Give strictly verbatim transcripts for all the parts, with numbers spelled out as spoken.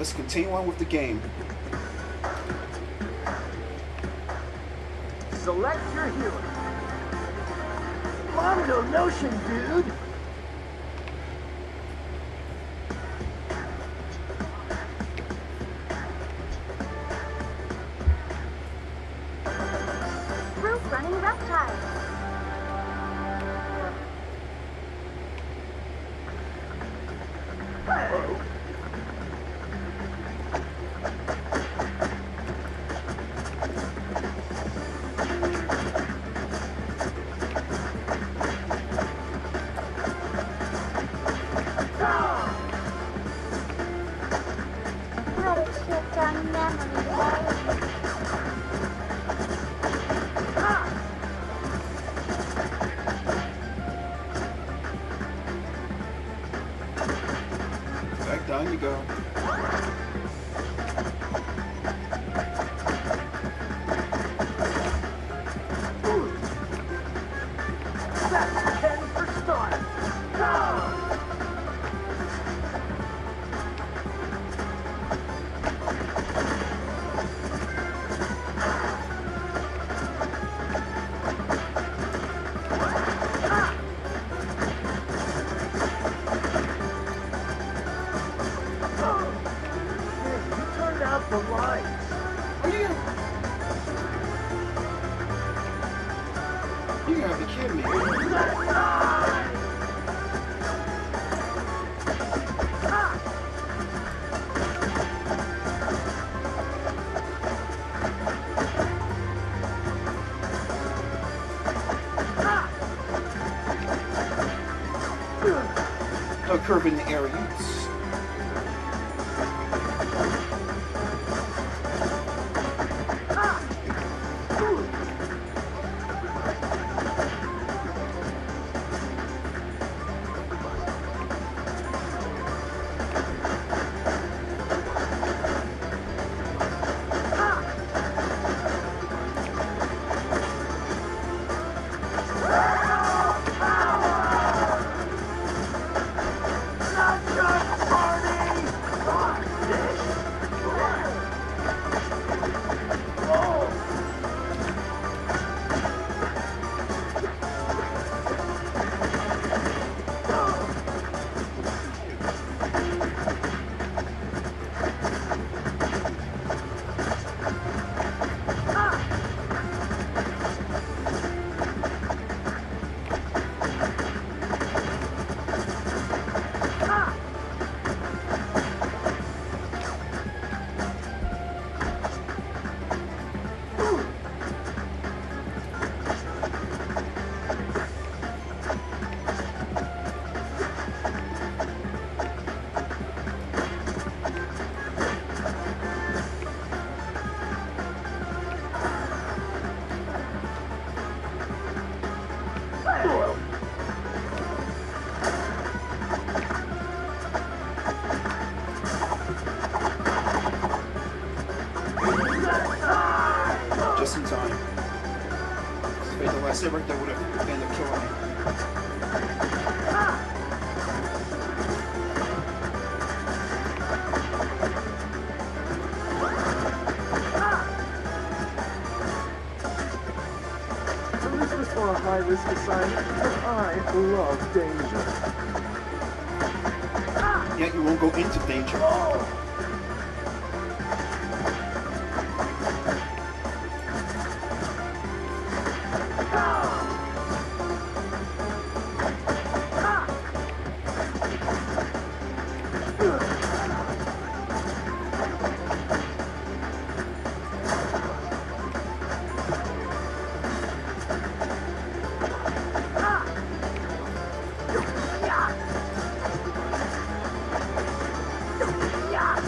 Let's continue on with the game. Select your healer. Mondo notion, dude. Roof running reptile. Hey. What a trip down memory lane. Back down you go. That's ten for start. Go! You turned out the lights. Are you gonna... You gotta be kidding me. A curve in the air. You s- just in time. If I had the last hit right there, would have ended up killing me. So this was for a high-risk assignment, but I love danger. Yet you won't go into danger. Yeah!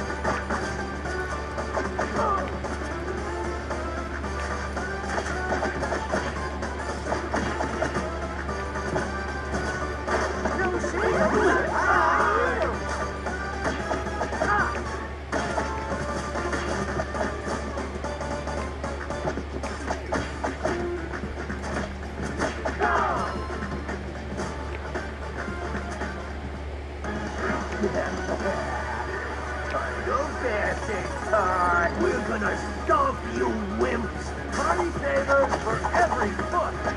birthday time. We're gonna stomp you wimps. Party favors for every foot.